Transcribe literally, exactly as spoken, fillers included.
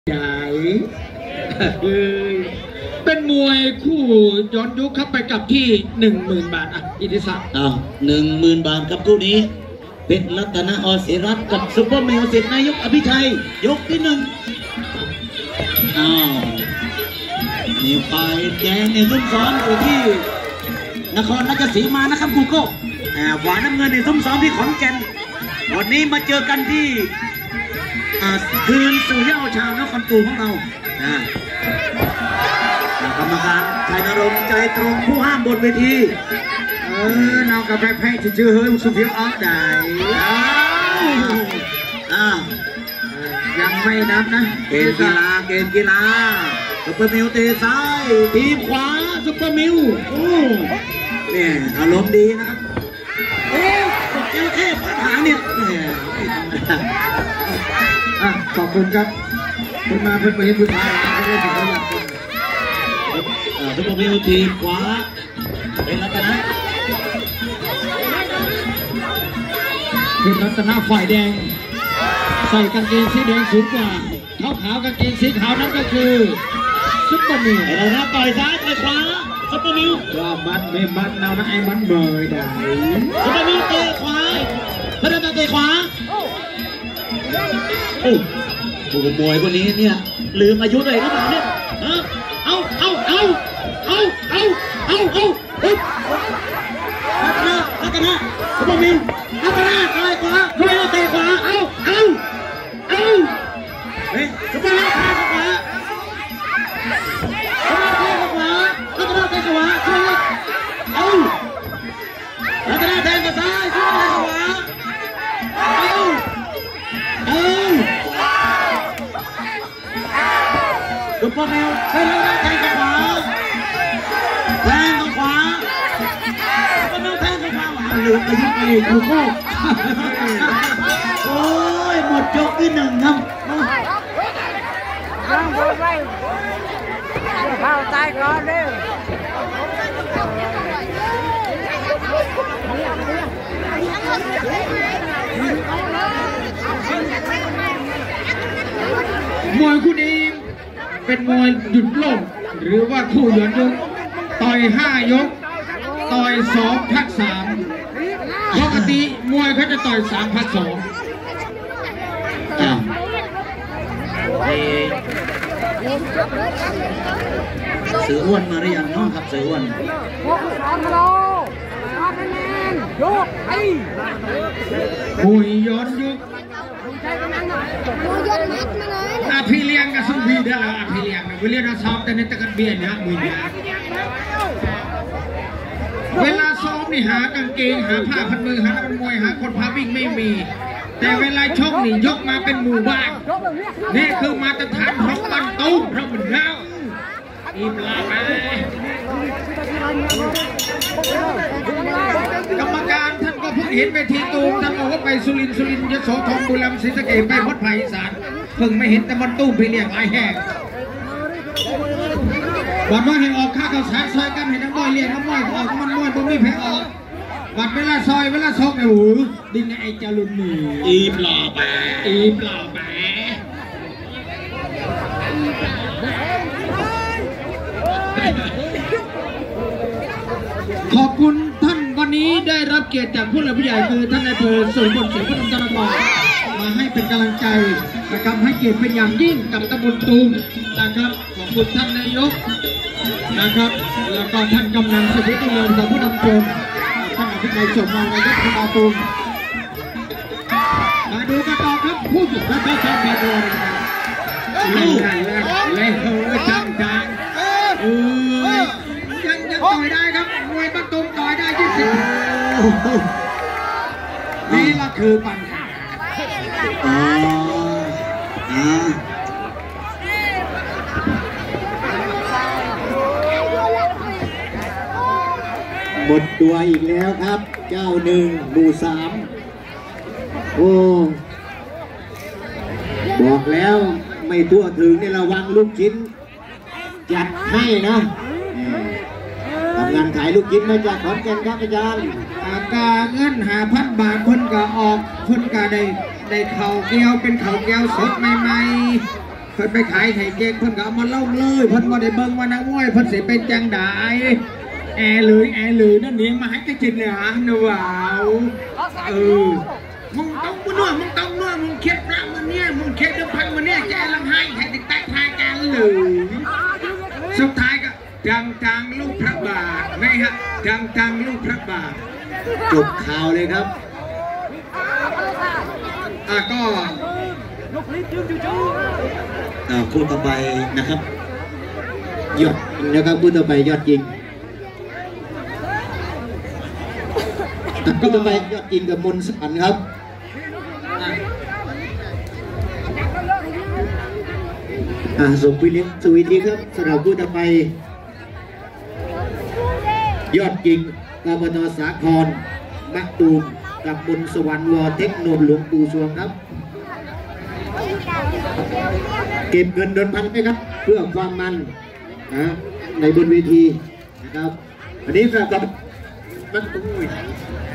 ใหญ่เป็นมวยคู่ย้อนยุคเข้าไปกับที่หนึ่งหมื่นบาทอ่ะอิทธิศักดิ์อ้าวหนึ่งหมื่นบาทกับคู่นี้เป็นรัตนอเสรัตกับซุปเปอร์เมลสิทธิ์นายกอภิชัยยกที่หนึ่งอ้าวนี่ฝ่ายแดงในซุ้มซ้อมอยู่ที่นครราชสีมานะครับกูโก้ฝ่ายน้ำเงินในซุ้มซ้อมที่ขอนแก่นวันนี้มาเจอกันที่คืนสู่เย้าชาวนครปูของเรากรรมการชัยนรงค์ใจตรงผู้ห้ามบนเวทีเออน้องกับแพ้แพ้ชื่อเฮ้ยสุเพียวออฟได้อ้าวยังไม่นับนะเกมกีฬาเกมกีฬาซุปเปอร์มิวเตะซ้ายทีมขวาซุปเปอร์มิวโอ้เนี่ยอารมณ์ดีนะครับโอ้เจ้าแค่ปัญหาเนี่ยขอบคุณครับคุณมาเพื่อนไปผู้ชายก็ได้ถึงระดับซุปเปอร์มิวทีมขวาเป็นรัตนะเป็นรัตนะฝ่ายแดงใส่กางเกงสีแดงสูงกว่าเท้าขาวกางเกงสีขาวนั่นก็คือซุปเปอร์มิวเรานะต่อยซ้ายต่อยขวาซุปเปอร์มิวว่ามันไม่มันเรานะไอ้มันเบยได้ซุปเปอร์มิวเตะขวาพระดำเตะขวาโอ้โหมวยคนนี้เนี่ยลืมอายุเลยหรือเปล่าเนี่ยเอาเอาเอาเอาเอาเอาเอาเอารัตนะรัตนะซุปเปอร์มิวรัตนะต่อยขวาซุปเปอร์มิวเตะขวาเอาเอาเอาเฮ้ยซุปเปอร์มิวเตะขวาซุปเปอร์มิวเตะขวารัตนะเตะขวาเอารัตนะแทงกับซ้ายซุปเปอร์มิวเตะขวาเอาเอาซุปเปอร์มิวเฮ้ยแล้วแทงกับขวาแทงกับขวาซุปเปอร์มิวแทงกับขวาหลุดอายุไปกูโก้โอ้ยหมดยกที่หนึ่งครับยังไม่ไปเข้าใต้ก่อนเด้อมวยคู่นี้เป็นมวยหยุดโลกหรือว่าคู่ย้อนยุคต่อยห้ายกต่อยสองพักสามปกติมวยเขาจะต่อยสามพักสองเสืออ้วนมาหรือยังน้องครับเสืออ้วนหกสองโลมาคะแนนยกไอ้มวยย้อนยุคอาพี่เลี้ยงกับสุพีได้แล้วอาพี่เลี้ยงนะเวลาซ้อมแต่ในตะกันเบียนนะมือเนี่ยเวลาซ้อมนี่หากางเกงหาผ้าพันมือหานักมวยหาคนพาวิ่งไม่มีแต่เวลาชกนี่ยกมาเป็นหมู่บ้านนี่คือมาตรฐานของบันตุ้มเพราะมันแล้วอีปลาไปกรรมการท่านก็เพิ่งเห็นเวทีตูมท่านบอกว่าไปสุรินทร์สุรินทร์ยโสธรบุรีรัมย์ศรีสะเกษไปพดไผ่อีสานเพิ่งไม่เห็นแต่มันตุ้มไปเรียกหลายแห่งบัดว่าเห็นออกข้ากับสายซอยกันเห็นน้ำม้อยเรียกน้ำม้อยออกมันม้อยบ่มีแพ้ออกบัดเวลาซอยเวลาซอกไอ้หูดินไอ้จารุนหนีอีปลาแปะอีปลาแปะขอบคุณท่านวันนี้ได้รับเกียรติจากผู้หลักผู้ใหญ่คือท่านนายอำเภอสุรินทร์ศรีพนมตะกอนมาให้เป็นกำลังใจนะครับให้เกียรติเป็นอย่างยิ่งกับตำบลตูมนะครับขอบคุณท่านนายกนะครับแล้วก็ท่านกำนันสุรินทร์เรืองสผู้นำชมท่านอธิบดีสมมานายกอบตตูมมาดูกันต่อครับผู้หญิงและผู้ชายมาดูเลยเลยเลยเฮ้ยจังจังเออยังยังต่อยได้ครับมวยประตูต่อยได้ยี่สิบนี่ละคือปัญหาอ๋ออ่าหมดตัวอีกแล้วครับเจ้าหนึ่งหมู่สามโอ้บอกแล้วไม่ทั่วถึงในระวังลูกชิ้นจัดให้นะทำงานขายลูกชิ้นมาจากขอนแก่นครับอาจารย์กาเงินหาพันบาทคนก็ออกคนก็ได้ได้เข่าเกี้ยวเป็นเข่าเกี้ยวสดใหม่ๆพิ่นไปขายไข่เก๊กเพิ่นก็เอามาเล่าเลยเพิ่นว่าได้เบิ่งว่านักมวยเพิ่นสิเป็นจังไดแอร์เลยแอร์เลยนั่นเองมาให้กระจินเลยฮะหนูว้าวเออมึงต้องมึงนัวมึงต้องนัวมึงเค็ดพระมันเนี่ยมึงเค็ดด้วยพังมันเนี่ยแกลังให้แข่ติดใต้ทายกันเลยสุดท้ายก็จังจังลูกพระบาทไหมฮะจังจังลูกพระบาทจบข่าวเลยครับอ่ะก็อ่าคู่ต่อไปนะครับยอดนะครับคู่ต่อไปยอดจริงคู่ต่อไปยอดจริงกับมนต์สันครับอ่าส่งไปเลี้ยงสวีทีครับสำหรับคู่ต่อไปยอดจริงกบฏสาครมักตูมกับมนต์สวรรค์วอเทคโนหลวงปู่สวงครับเก็บเงินเดินพันไหมครับเพื่อความมันนะในบนเวทีนะครับอันนี้กับมันตุ้ย